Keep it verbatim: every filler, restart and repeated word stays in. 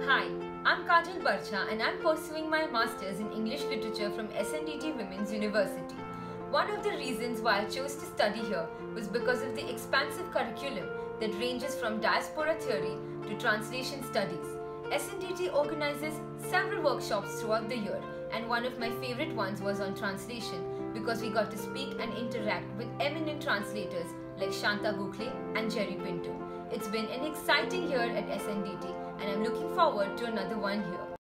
Hi, I'm Kajal Barcha and I'm pursuing my Masters in English Literature from S N D T Women's University. One of the reasons why I chose to study here was because of the expansive curriculum that ranges from diaspora theory to translation studies. S N D T organizes several workshops throughout the year, and one of my favorite ones was on translation because we got to speak and interact with eminent translators like Shanta Gokhale and Jerry Pinto. It's been an exciting year at S N D T and I'm looking forward to another one here.